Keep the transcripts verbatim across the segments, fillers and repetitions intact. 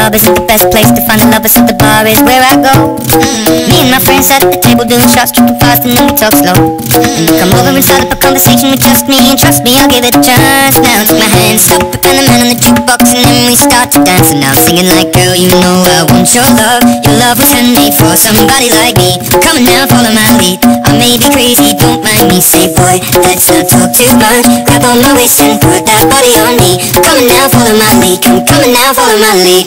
club isn't the best place to find the lovers, so the bar is where I go. Me and my friends at the table doing shots, tripping fast, and then we talk slow. And you come over and start up a conversation with just me, and trust me, I'll give it a chance. Now take my hand, stop it, and the man on the jukebox, and then we start to dance. And now I'm singing like, girl, you know I want your love. Your love was handmade for somebody like me. Come on now, follow my lead. I may be crazy, don't mind me. Say, boy, let's not talk too much. Grab on my waist and put that body on me. Come on now, follow my lead. Come, come on now, follow my lead.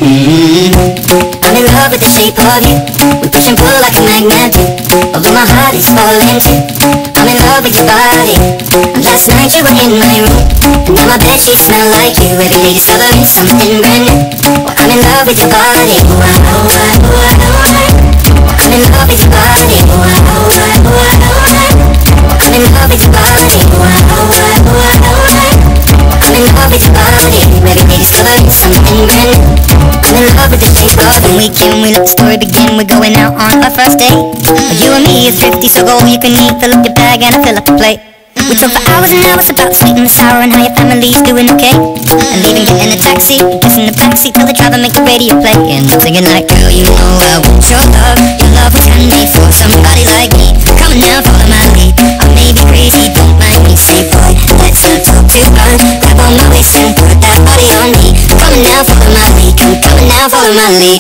Mm-hmm. I'm in love with the shape of you. We push and pull like a magnet do. Although my heart is falling too. I'm in love with your body. Last night you were in my room, and now my bedsheets smell like you. Every day discovering something brand new. Well, I'm in love with your body. Oh, I, oh, I, oh, I, oh, I. I'm in love with your body. Oh, I, oh, I, oh, I, oh, I. I'm in love with your body. Oh, I, oh, I, oh, I, oh, I. I'm in love with your body. Every day discovering something brand new. I'm in love with the shape of you. Weekend, we let the story begin. We're going out on our first date. You and me are thrifty, so go all you can eat. Fill up your bag and I fill up the plate. We talk for hours and hours about the sweet and the sour and how your family's doing okay. And leaving, get in a taxi, kiss in the backseat, tell the driver make the radio play. And I'm singing like, girl, you know I want your love. Your love was handmade for somebody like me. Come on now, follow my lead. I may be crazy, don't mind me. Say, boy, let's not talk too much. Grab on my waist and put that body on me. Come on now, follow my lead. Come, come on now, follow my lead.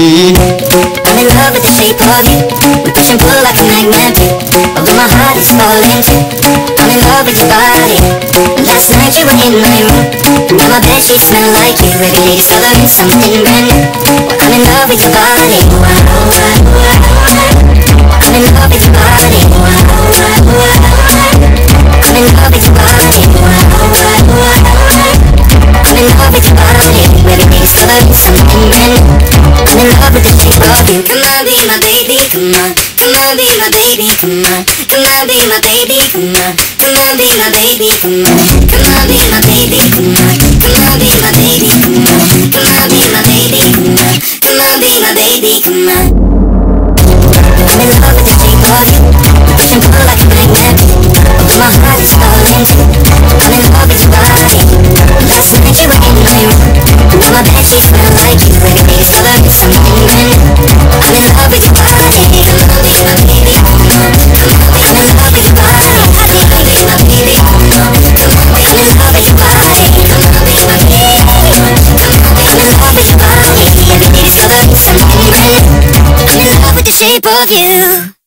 Mm-hmm. I'm in love with the shape of you. We push and pull like a magnet do. Although my heart is falling too. I'm in love with your body. Last night you were in my room, and now my bedsheets smell like you. Every day discovering something brand new. Well, I'm in love with your body. Oh, I, oh, I, oh, I, oh, I. I'm in love with your body. Oh, I, oh, I, oh, I, oh, I. I'm in love with your body. Oh, I, oh, I, oh, I, oh, I. I'm in love with your body. Every day discovering something brand new. I'm in love with the shape of you. Come on, be my baby, come on. Come on, be my baby, come on. Come on, be my baby, come on. Come on, be my baby, come on. Come on, be my baby, come on. Come on, be my baby, come on. Come on, be my baby, come on. Come on, be my baby, come on. I'm in love with the shape of you. We push and pull like a magnet do. Although my heart is falling too. I'm in love with your body. Last night you were in my room, and now my bedsheets smell like you. Every day discovering something brand new. I'm in love with your body. Come on, be my baby, come on. Come on, I'm in love with your body. Come on, be my baby, come on. Come on, I'm in love with your body. Come on, be my baby, come on. Come on, I'm in love with your body. Every day discovering something brand new. I'm in love with the shape of you.